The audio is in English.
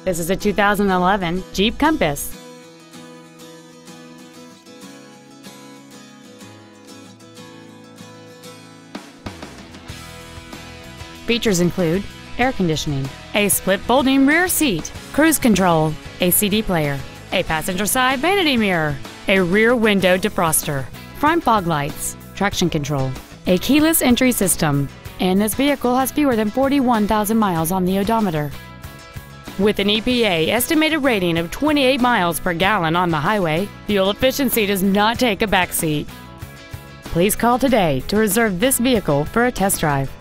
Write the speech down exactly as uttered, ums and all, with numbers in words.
This is a two thousand eleven Jeep Compass. Features include air conditioning, a split folding rear seat, cruise control, a C D player, a passenger side vanity mirror, a rear window defroster, front fog lights, traction control, a keyless entry system, and this vehicle has fewer than forty-one thousand miles on the odometer. With an E P A estimated rating of twenty-eight miles per gallon on the highway, fuel efficiency does not take a backseat. Please call today to reserve this vehicle for a test drive.